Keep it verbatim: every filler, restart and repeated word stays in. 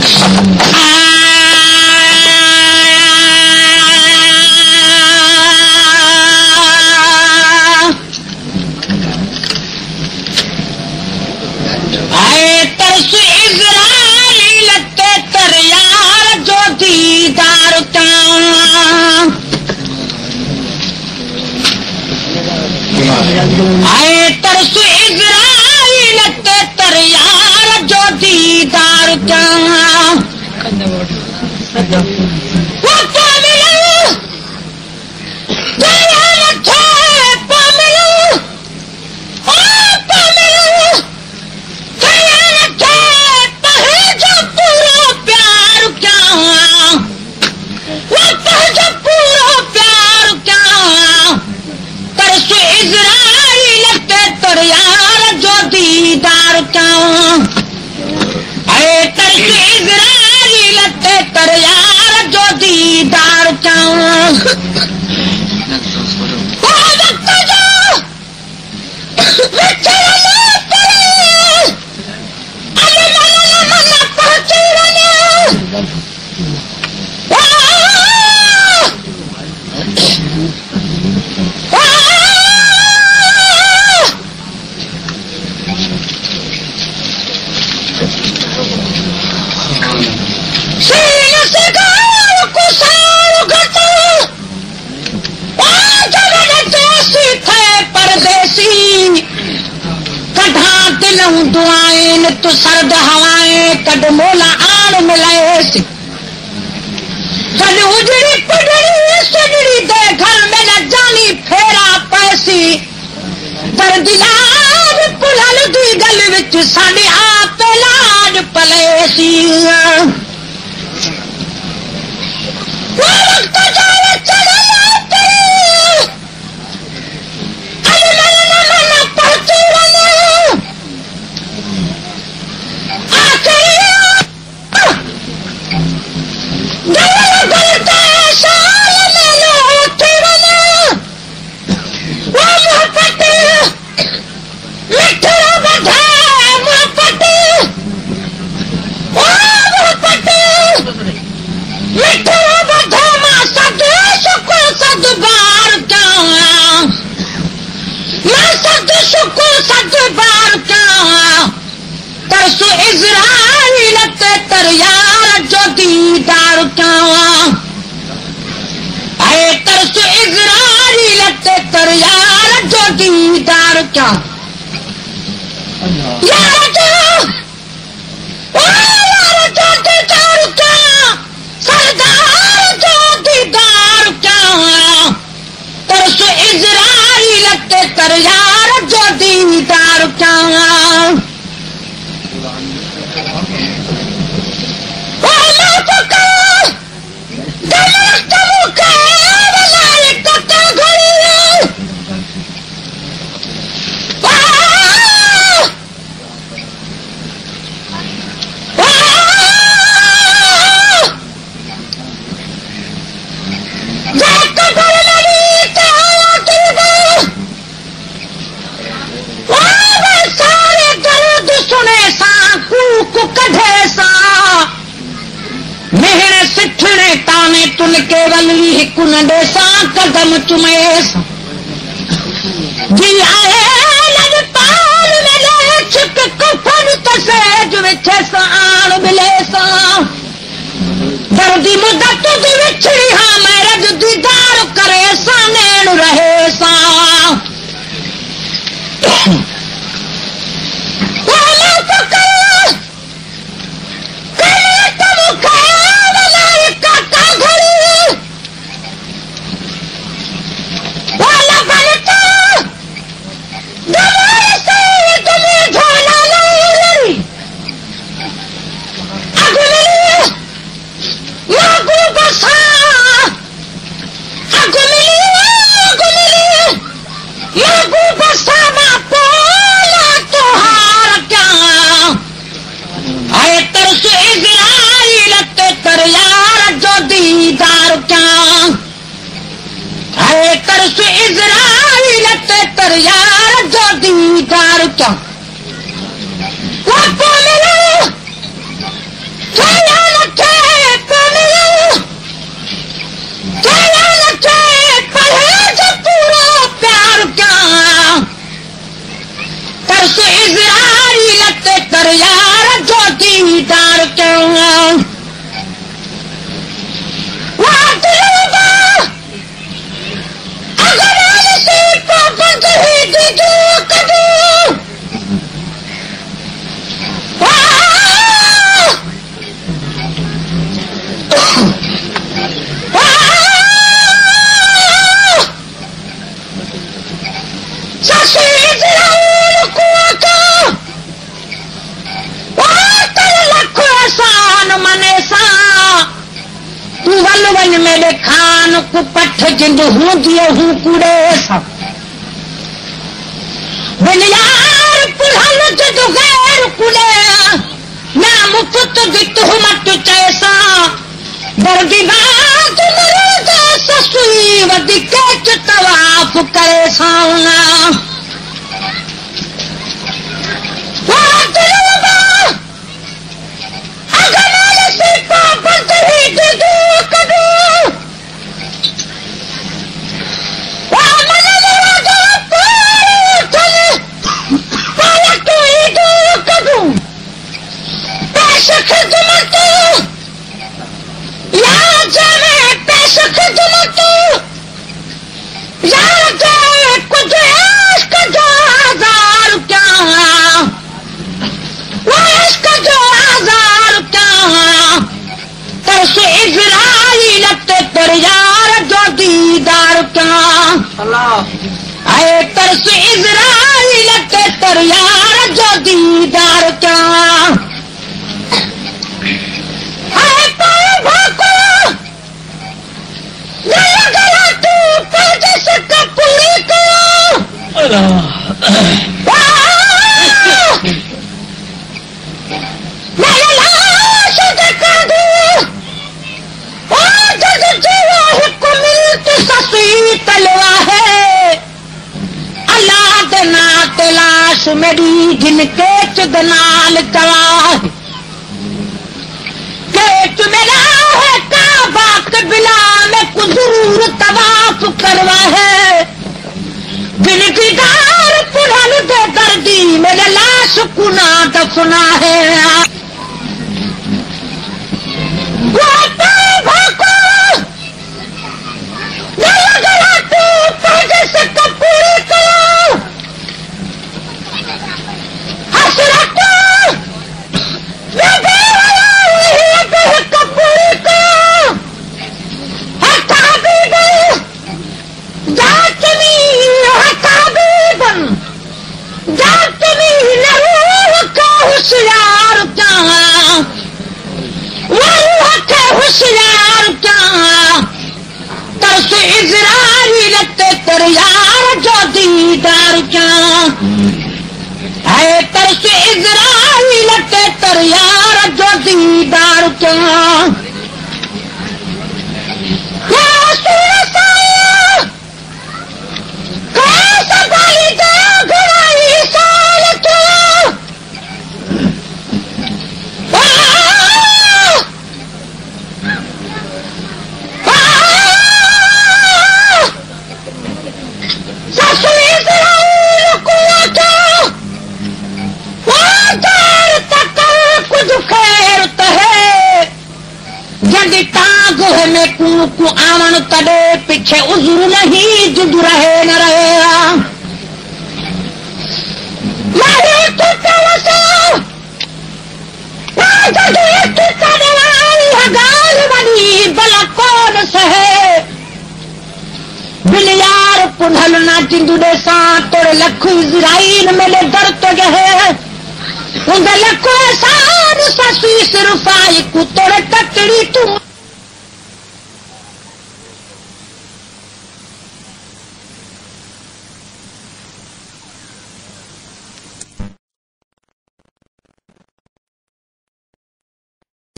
आए तरस इज़राइल ते तर यार जो दीदार क्या वो क्या मिलू दयाल थे पामिलू ओ पामिलू दयाल थे पहे जो पूरा प्यार क्या वो पहे जो पूरा प्यार क्या तरस इज़राइल ते तर यार जो दीदार क्या अरे तरस इज़राइल ते तर यार जो दीदार क्या ओ वक्त जो विचर ले पड़े अरे मन मन पहुंची रने दुआएं तो सर्द हवाएं कद मोला आन मिलाएस कद उजड़ी पगड़ी सजड़ी दे घर में न जानी फेरा पैसी दर्दिलाज पुलल दी गल विच साडे आप लाज पलेसी वो वक्त जावे चले तेरे अरे मन मन पहुंची रने तरसु इज़राइल ते तर यार जो दीदार क्या आए तरसु इज़राइल ते तर यार जो दीदार क्या यार जो ओ यार जो दीदार क्या सरदार जो दीदार क्या तरसु इज़राइल ते तर यार जो दीदार क्या तुन केवल हिकु नंढे सां कदम चुमेस जी आए लजपाल मिले छिक कफन तसेज विछे सां आण मिले सां दर्दी मुदत दी विछड़ी हाँ मैरज दीदार करे सां नैण रहे सां तरस इज़राइल ते तर यार जो दीदार क्या वो मिले जोगीदार क्यों अगर से पापन ही दीदू कदू मेरे खान को पठ जिंद हूं दियो हूं कूड़े सा बिलियार पुरहल जिद गैर कूड़े ना मुफ्त दित हूं मत चैसा दर्दी बात मेरे जैसा सुई वदिके च तवाफ करे साउना अगर मेरे से पापन ही दीदू कदू आए तरस इज़राइल के तर यार जो दीदार क्या आए पाए भाको गला गला तू पर जैसे कपूरी को मेरे लाश देखा दू और जज जीवा हुक्म मिलती ससी तलवा है अल्लाह दना तलाश मेरी जिनके चुदनाल चवा के मेरा है काबा कबिला में कुछ जरूर तवाफ करवा है बिन दीदार पुरान दे दर्दी मेरे लाश कुना दफना है यार जो दीदार क्या है तरस इज़राइल के तर यार जो दीदार क्या कैसा बाली दया घराई साल क्यों को आवन तड़े पीछे उजुर नहीं जुद रहे न रहेगा नहीं तो कवसो गाल बनी बला कौन सहे बिलियार पुनल ना चिंदुडे सा तोरे लख इज़राइल मेले दर तो गए उन लखो एहसान ससी सिरफाई को तोरे तकड़ी तू